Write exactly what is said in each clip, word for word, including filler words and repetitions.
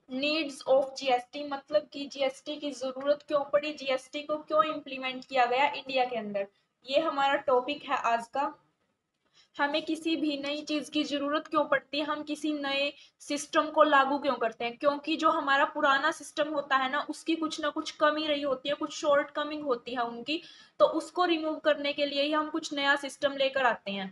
Needs of GST मतलब कि GST की जरूरत क्यों पड़ी, जीएसटी को क्यों इम्प्लीमेंट किया गया इंडिया के अंदर, ये हमारा टॉपिक है आज का। हमें किसी भी नई चीज की जरूरत क्यों पड़ती है, हम किसी नए सिस्टम को लागू क्यों करते हैं, क्योंकि जो हमारा पुराना सिस्टम होता है ना उसकी कुछ ना कुछ कमी रही होती है, कुछ शॉर्ट कमिंग होती है उनकी, तो उसको रिमूव करने के लिए ही हम कुछ नया सिस्टम लेकर आते हैं।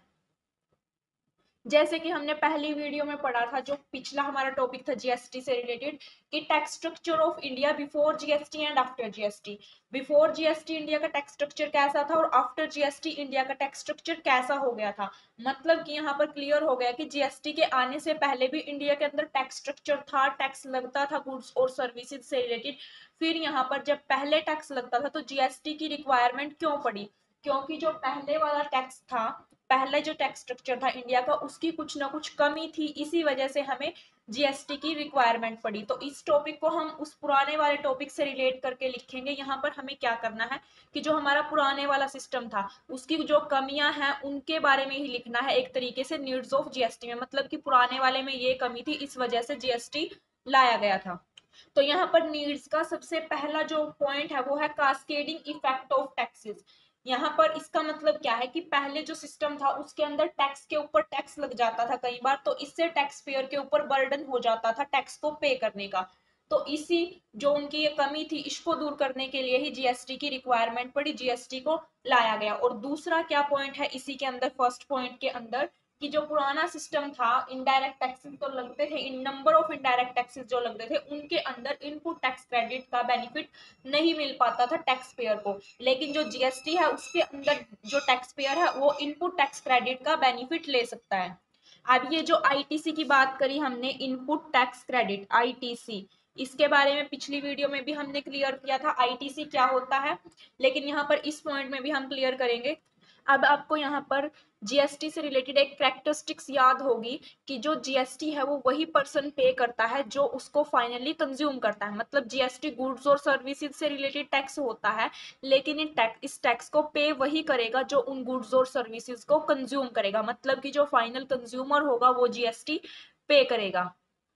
जैसे कि हमने पहली वीडियो में पढ़ा था, जो पिछला हमारा टॉपिक था जीएसटी से रिलेटेड, कि tax structure of India before GST and after GST. Before GST India का टैक्स स्ट्रक्चर कैसा था और आफ्टर जीएसटी इंडिया का टैक्स स्ट्रक्चर कैसा हो गया था। मतलब कि यहाँ पर क्लियर हो गया कि जीएसटी के आने से पहले भी इंडिया के अंदर टैक्स स्ट्रक्चर था, टैक्स लगता था गुड्स और सर्विसेज से रिलेटेड। फिर यहाँ पर जब पहले टैक्स लगता था तो जीएसटी की रिक्वायरमेंट क्यों पड़ी, क्योंकि जो पहले वाला टैक्स था, पहले जो टैक्स स्ट्रक्चर था इंडिया का, उसकी कुछ ना कुछ कमी थी, इसी वजह से हमें जीएसटी की रिक्वायरमेंट पड़ी। तो इस टॉपिक को हम उस पुराने वाले टॉपिक से रिलेट करके लिखेंगे। यहाँ पर हमें क्या करना है कि जो हमारा पुराने वाला सिस्टम था उसकी जो कमियां हैं उनके बारे में ही लिखना है, एक तरीके से नीड्स ऑफ जीएसटी में, मतलब कि पुराने वाले में ये कमी थी, इस वजह से जीएसटी लाया गया था। तो यहाँ पर नीड्स का सबसे पहला जो पॉइंट है वो है कास्केडिंग इफेक्ट ऑफ टैक्सेस। यहाँ पर इसका मतलब क्या है कि पहले जो सिस्टम था उसके अंदर टैक्स के ऊपर टैक्स लग जाता था कई बार, तो इससे टैक्स पेयर के ऊपर बर्डन हो जाता था टैक्स को पे करने का। तो इसी जो उनकी ये कमी थी इसको दूर करने के लिए ही जीएसटी की रिक्वायरमेंट पड़ी, जीएसटी को लाया गया। और दूसरा क्या पॉइंट है इसी के अंदर, फर्स्ट पॉइंट के अंदर, कि जो पुराना सिस्टम था इनडायरेक्ट टैक्सेस तो लगते थे, इन नंबर ऑफ इनडायरेक्ट टैक्सेस जो लगते थे उनके अंदर इनपुट टैक्स क्रेडिट का बेनिफिट नहीं मिल पाता था टैक्स पेयर को। लेकिन जो जीएसटी है उसके अंदर जो टैक्स पेयर है वो इनपुट टैक्स क्रेडिट का बेनिफिट ले सकता है। अब ये जो आईटीसी की बात करी हमने, इनपुट टैक्स क्रेडिट आईटीसी, इसके बारे में पिछली वीडियो में भी हमने क्लियर किया था आईटीसी क्या होता है, लेकिन यहाँ पर इस पॉइंट में भी हम क्लियर करेंगे। अब आपको यहाँ पर जीएसटी से रिलेटेड एक कैरेक्टरिस्टिक्स याद होगी कि जो जीएसटी है वो वही पर्सन पे करता है जो उसको फाइनली कंज्यूम करता है। मतलब जीएसटी गुड्स और सर्विसेज से रिलेटेड टैक्स होता है, लेकिन इन टैक्स इस टैक्स को पे वही करेगा जो उन गुड्स और सर्विसेज को कंज्यूम करेगा। मतलब कि जो फाइनल कंज्यूमर होगा वो जीएसटी पे करेगा।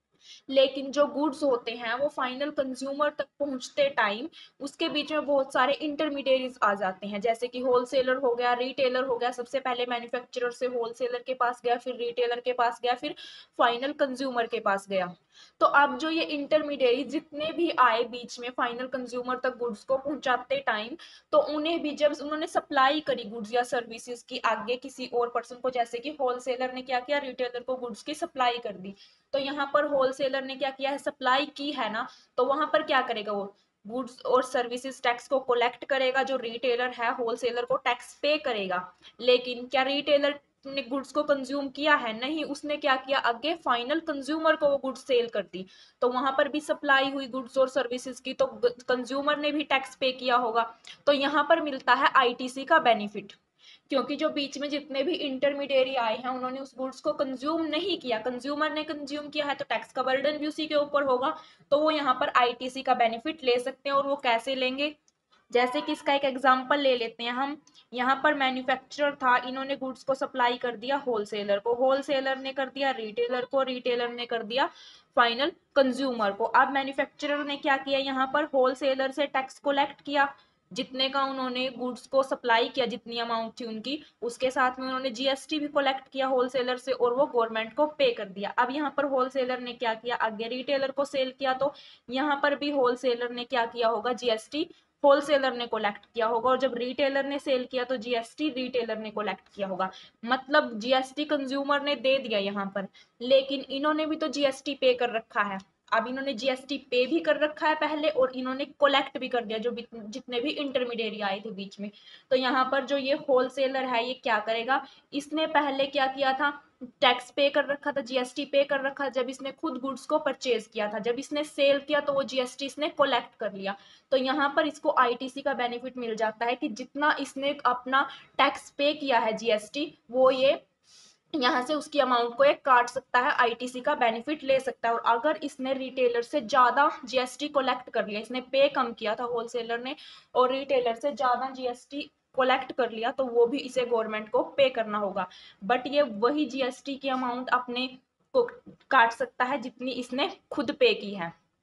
लेकिन जो गुड्स होते हैं वो फाइनल कंज्यूमर तक पहुंचते टाइम उसके बीच में बहुत सारे इंटरमीडिएरीज आ जाते हैं, जैसे कि होलसेलर हो गया, रिटेलर हो गया। सबसे पहले मैन्युफैक्चरर से होलसेलर के पास गया, फिर रिटेलर के पास गया, फिर फाइनल कंज्यूमर के पास गया। तो अब जो ये इंटरमीडिएरी जितने भी आए बीच में फाइनल कंज्यूमर तक गुड्स को पहुंचाते टाइम, तो उन्हें भी जब उन्होंने सप्लाई करी गुड्स या सर्विसेज की आगे किसी और पर्सन को, जैसे कि होलसेलर ने क्या किया, रिटेलर को गुड्स की सप्लाई कर दी, तो यहाँ पर होलसेलर ने क्या किया है, सप्लाई की है ना, तो वहां पर क्या करेगा वो गुड्स और सर्विसेज टैक्स को कलेक्ट करेगा, जो रिटेलर है होलसेलर को टैक्स पे करेगा। लेकिन क्या रिटेलर ने गुड्स को कंज्यूम किया है, नहीं, उसने क्या किया, आगे फाइनल कंज्यूमर को वो गुड्स सेल कर दी, तो वहां पर भी सप्लाई हुई गुड्स और सर्विसेज की, तो कंज्यूमर ने भी टैक्स पे किया होगा। तो यहाँ पर मिलता है आईटीसी का बेनिफिट, क्योंकि जो बीच में जितने भी इंटरमीडिएरी आए हैं उन्होंने उस गुड्स को कंज्यूम नहीं किया, कंज्यूमर ने कंज्यूम किया है, तो टैक्स का बर्डन भी उसी के ऊपर होगा। तो वो यहाँ पर आईटीसी का बेनिफिट ले सकते हैं। और वो कैसे लेंगे, जैसे कि इसका एक एग्जांपल ले लेते हैं हम। यहाँ पर मैन्युफैक्चरर था, इन्होंने गुड्स को सप्लाई कर दिया होलसेलर को, होलसेलर ने कर दिया रिटेलर को, रिटेलर ने कर दिया फाइनल कंज्यूमर को। अब मैन्युफैक्चरर ने क्या किया, यहाँ पर होलसेलर से टैक्स कलेक्ट किया, जितने का उन्होंने गुड्स को सप्लाई किया, जितनी अमाउंट थी उनकी, उसके साथ में उन्होंने जीएसटी भी कलेक्ट किया होलसेलर से और वो गवर्नमेंट को पे कर दिया। अब यहाँ पर होलसेलर ने क्या किया, आगे रिटेलर को सेल किया, तो यहाँ पर भी होलसेलर ने क्या किया होगा, जीएसटी होलसेलर ने कलेक्ट किया होगा, और जब रिटेलर ने सेल किया तो जीएसटी रिटेलर ने कलेक्ट किया होगा। मतलब जीएसटी कंज्यूमर ने दे दिया यहाँ पर, लेकिन इन्होंने भी तो जीएसटी पे कर रखा है। अब इन्होंने जीएसटी पे भी कर रखा है पहले, और इन्होंने कलेक्ट भी कर दिया जो जितने भी इंटरमीडिएरी आए थे बीच में। तो यहाँ पर जो ये होलसेलर है ये क्या करेगा, इसने पहले क्या किया था, टैक्स पे कर रखा था, जीएसटी पे कर रखा, जब इसने खुद गुड्स को परचेज किया था, जब इसने सेल किया तो वो जीएसटी इसने कलेक्ट कर लिया। तो यहाँ पर इसको आईटीसी का बेनिफिट मिल जाता है कि जितना इसने अपना टैक्स पे किया है जीएसटी, वो ये यहाँ से उसकी अमाउंट को एक काट सकता है, आईटीसी का बेनिफिट ले सकता है। और अगर इसने रिटेलर से ज्यादा जीएसटी कलेक्ट कर लिया, इसने पे कम किया था होलसेलर ने और रिटेलर से ज्यादा जीएसटी कलेक्ट कर लिया, तो वो भी इसे गवर्नमेंट को पे करना होगा। बट ये वही जीएसटी की अमाउंट अपने को काट सकता है जितनी इसने खुद पे की है।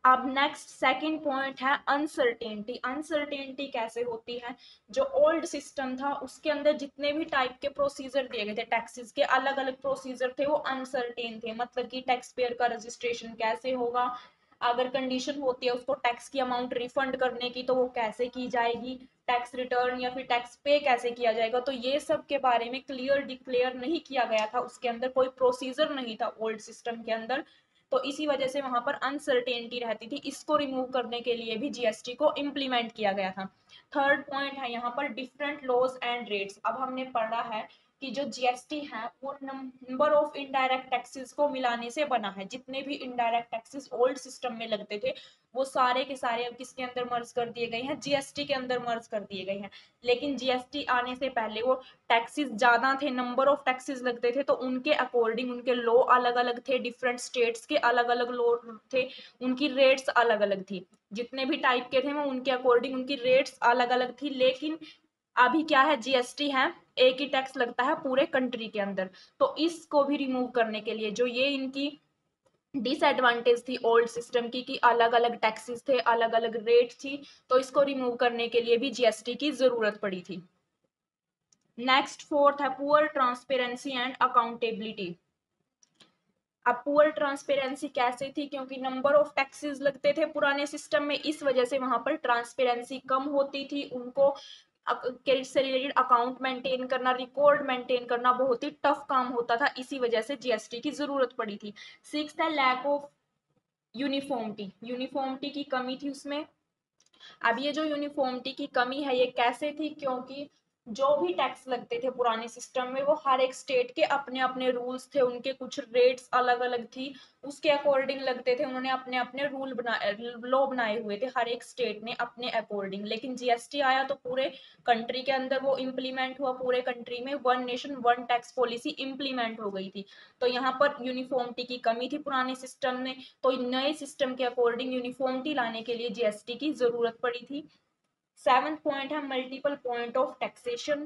अब नेक्स्ट सेकंड पॉइंट है अनसर्टेनिटी। अनसर्टेनिटी कैसे होती है, जो ओल्ड सिस्टम था उसके अंदर जितने भी टाइप के प्रोसीजर दिए गए थे, टैक्सेस के अलग अलग प्रोसीजर थे, वो अनसर्टेन थे। मतलब कि टैक्स पेयर का रजिस्ट्रेशन कैसे होगा, अगर कंडीशन होती है उसको टैक्स की अमाउंट रिफंड करने की तो वो कैसे की जाएगी, टैक्स रिटर्न या फिर टैक्स पे कैसे किया जाएगा, तो ये सब के बारे में क्लियर डिक्लेयर नहीं किया गया था। उसके अंदर कोई प्रोसीजर नहीं था ओल्ड सिस्टम के अंदर, तो इसी वजह से वहां पर अनसर्टेनिटी रहती थी। इसको रिमूव करने के लिए भी जीएसटी को इम्प्लीमेंट किया गया था। थर्ड पॉइंट है यहाँ पर डिफरेंट लॉज एंड रेट्स। अब हमने पढ़ा है कि जो जीएसटी है वो नंबर ऑफ इनडायरेक्ट टैक्सेस को मिलाने से बना है। जितने भी इनडायरेक्ट टैक्सेस ओल्ड सिस्टम में लगते थे वो सारे के सारे अब किसके अंदर मर्ज कर दिए गए हैं, जीएसटी के अंदर मर्ज कर दिए गए हैं। लेकिन जीएसटी आने से पहले वो टैक्सेस ज्यादा थे, नंबर ऑफ टैक्सेस लगते थे, तो उनके अकॉर्डिंग उनके लॉ अलग अलग थे, डिफरेंट स्टेट्स के अलग अलग लॉ थे, उनकी रेट्स अलग अलग थी। जितने भी टाइप के थे वो उनके अकॉर्डिंग उनकी रेट्स अलग अलग थी। लेकिन अभी क्या है, जीएसटी है, एक ही टैक्स लगता है पूरे कंट्री के अंदर। तो इसको भी रिमूव करने के लिए, जो ये इनकी डिसएडवांटेज थी ओल्ड सिस्टम की कि अलग अलग टैक्सेस थे, अलग अलग रेट थी, तो इसको रिमूव करने के लिए भी जीएसटी की जरूरत पड़ी थी। नेक्स्ट फोर्थ है पुअर ट्रांसपेरेंसी एंड अकाउंटेबिलिटी। अब पुअर ट्रांसपेरेंसी कैसे थी, क्योंकि नंबर ऑफ टैक्सेस लगते थे पुराने सिस्टम में, इस वजह से वहां पर ट्रांसपेरेंसी कम होती थी। उनको से रिलेटेड अकाउंट मेंटेन करना, रिकॉर्ड मेंटेन करना बहुत ही टफ काम होता था, इसी वजह से जीएसटी की जरूरत पड़ी थी। सिक्स है लैक ऑफ यूनिफॉर्मिटी। यूनिफॉर्मिटी की कमी थी उसमें। अब ये जो यूनिफॉर्मिटी की कमी है ये कैसे थी, क्योंकि जो भी टैक्स लगते थे पुराने सिस्टम में वो हर एक स्टेट के अपने अपने रूल्स थे, उनके कुछ रेट्स अलग अलग थी, उसके अकॉर्डिंग लगते थे। उन्होंने अपने अपने रूल बनाए, लॉ बनाए हुए थे हर एक स्टेट ने अपने अकॉर्डिंग। लेकिन जीएसटी आया तो पूरे कंट्री के अंदर वो इम्प्लीमेंट हुआ, पूरे कंट्री में one nation one tax policy implement हो गई थी। तो यहाँ पर यूनिफॉर्मिटी की कमी थी पुराने सिस्टम में, तो नए सिस्टम के अकॉर्डिंग यूनिफॉर्मिटी लाने के लिए जीएसटी की जरूरत पड़ी थी। सेवंथ पॉइंट है मल्टीपल पॉइंट ऑफ टैक्सेशन।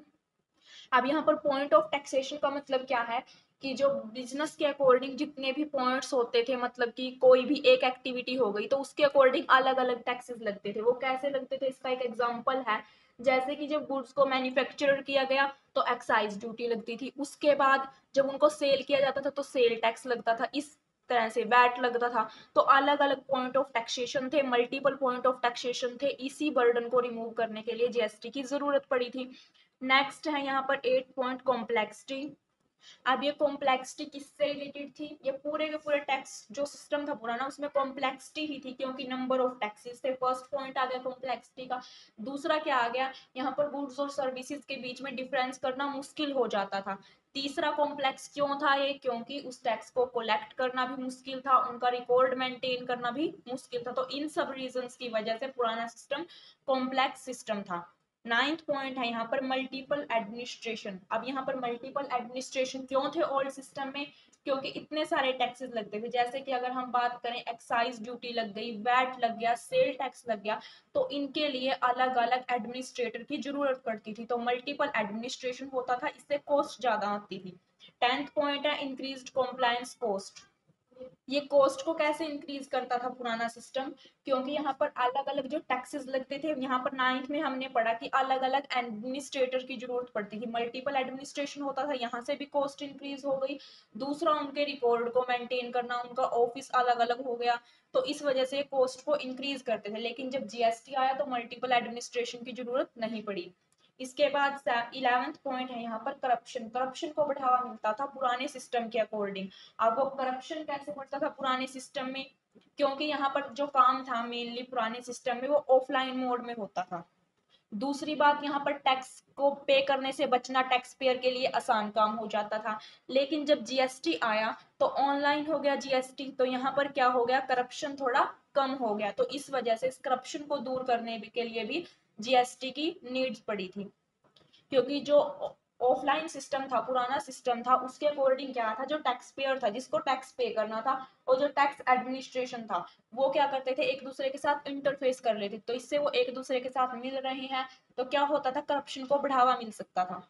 अब यहाँ पर पॉइंट ऑफ टैक्सेशन का मतलब क्या है कि जो बिजनेस के अकॉर्डिंग जितने भी पॉइंट्स होते थे, मतलब कि कोई भी एक एक्टिविटी हो गई तो उसके अकॉर्डिंग अलग अलग टैक्सेस लगते थे। वो कैसे लगते थे, इसका एक एग्जांपल है, जैसे कि जब गुड्स को मैन्युफैक्चर किया गया तो एक्साइज ड्यूटी लगती थी, उसके बाद जब उनको सेल किया जाता था तो सेल टैक्स लगता था, इस तरह से वैट लगता था। तो अलग अलग पॉइंट ऑफ टैक्सेशन थे, मल्टीपल पॉइंट ऑफ टैक्सेशन थे, इसी बर्डन को रिमूव करने के लिए जीएसटी की जरूरत पड़ी थी। नेक्स्ट है यहाँ पर एट पॉइंट कॉम्प्लेक्सिटी। अब ये कॉम्प्लेक्सिटी किससे रिलेटेड थी, ये पूरे के पूरे टैक्स जो सिस्टम था पुराना उसमें कॉम्प्लेक्सिटी ही थी, क्योंकि नंबर ऑफ टैक्सेस थे। फर्स्ट पॉइंट आ गया कॉम्प्लेक्सिटी का। दूसरा क्या आ गया, यहाँ पर गुड्स और सर्विसेज के बीच में डिफरेंस करना मुश्किल हो जाता था। तीसरा कॉम्प्लेक्स क्यों था ये, क्योंकि उस टैक्स को कलेक्ट करना भी मुश्किल था, उनका रिकॉर्ड मेंटेन करना भी मुश्किल था। तो इन सब रीजंस की वजह से पुराना सिस्टम कॉम्प्लेक्स सिस्टम था। नाइन्थ पॉइंट है यहाँ पर मल्टीपल एडमिनिस्ट्रेशन। अब यहाँ पर मल्टीपल एडमिनिस्ट्रेशन क्यों थे ओल्ड सिस्टम में, क्योंकि इतने सारे टैक्सेस लगते थे। जैसे कि अगर हम बात करें एक्साइज ड्यूटी लग गई, वैट लग गया, सेल टैक्स लग गया, तो इनके लिए अलग अलग एडमिनिस्ट्रेटर की जरूरत पड़ती थी, तो मल्टीपल एडमिनिस्ट्रेशन होता था, इससे कॉस्ट ज्यादा आती थी। टेंथ पॉइंट है इंक्रीज्ड कॉम्प्लायंस कॉस्ट। ये कॉस्ट को कैसे इंक्रीज करता था पुराना सिस्टम, क्योंकि यहाँ पर अलग अलग जो टैक्सेस लगते थे, यहाँ पर नाइन्थ में हमने पढ़ा कि अलग अलग एडमिनिस्ट्रेटर की जरूरत पड़ती थी, मल्टीपल एडमिनिस्ट्रेशन होता था, यहाँ से भी कॉस्ट इंक्रीज हो गई। दूसरा उनके रिकॉर्ड को मेंटेन करना, उनका ऑफिस अलग अलग हो गया, तो इस वजह से कॉस्ट को इंक्रीज करते थे। लेकिन जब जीएसटी आया तो मल्टीपल एडमिनिस्ट्रेशन की जरूरत नहीं पड़ी। इसके बाद इलेवेंथ पॉइंट है यहाँ पर करप्शन। करप्शन को बढ़ावा मिलता था पुराने सिस्टम के अकॉर्डिंग। अब वो करप्शन कैसे बढ़ता था पुराने सिस्टम में, क्योंकि यहाँ पर जो काम था मेनली पुराने सिस्टम में वो ऑफलाइन मोड में होता था। दूसरी बात, यहाँ पर टैक्स को पे करने से बचना टैक्स पेयर के लिए आसान काम हो जाता था। लेकिन जब जीएसटी आया तो ऑनलाइन हो गया जीएसटी, तो यहाँ पर क्या हो गया, करप्शन थोड़ा कम हो गया। तो इस वजह से इस करप्शन को दूर करने के लिए भी जीएसटी की नीड्स पड़ी थी, क्योंकि जो ऑफलाइन सिस्टम था, पुराना सिस्टम था, उसके अकॉर्डिंग क्या था, जो टैक्स पेयर था जिसको टैक्स पे करना था और जो टैक्स एडमिनिस्ट्रेशन था वो क्या करते थे, एक दूसरे के साथ इंटरफेस कर लेते, तो इससे वो एक दूसरे के साथ मिल रहे हैं तो क्या होता था, करप्शन को बढ़ावा मिल सकता था।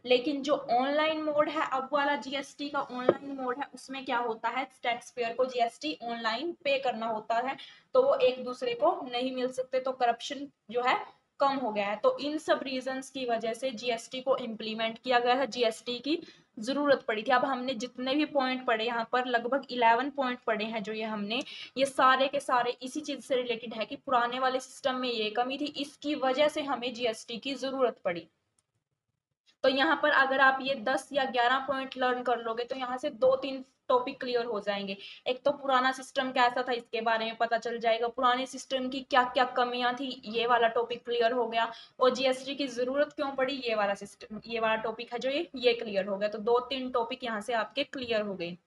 लेकिन जो ऑनलाइन मोड है अब वाला जीएसटी का ऑनलाइन मोड है, उसमें क्या होता है, टैक्स पेयर को जीएसटी ऑनलाइन पे करना होता है, तो वो एक दूसरे को नहीं मिल सकते, तो करप्शन जो है कम हो गया है। तो इन सब रीजंस की वजह से जीएसटी को इम्प्लीमेंट किया गया है, जीएसटी की जरूरत पड़ी थी। अब हमने जितने भी पॉइंट पढ़े यहाँ पर, लगभग इलेवन पॉइंट पढ़े हैं जो ये हमने, ये सारे के सारे इसी चीज से रिलेटेड है कि पुराने वाले सिस्टम में ये कमी थी, इसकी वजह से हमें जीएसटी की जरूरत पड़ी। तो यहाँ पर अगर आप ये दस या ग्यारह पॉइंट लर्न कर लोगे तो यहाँ से दो तीन टॉपिक क्लियर हो जाएंगे। एक तो पुराना सिस्टम कैसा था इसके बारे में पता चल जाएगा, पुराने सिस्टम की क्या क्या कमियां थी, ये वाला टॉपिक क्लियर हो गया, और जीएसटी की जरूरत क्यों पड़ी, ये वाला सिस्टम, ये वाला टॉपिक है जो ये ये क्लियर हो गया। तो दो तीन टॉपिक यहाँ से आपके क्लियर हो गए।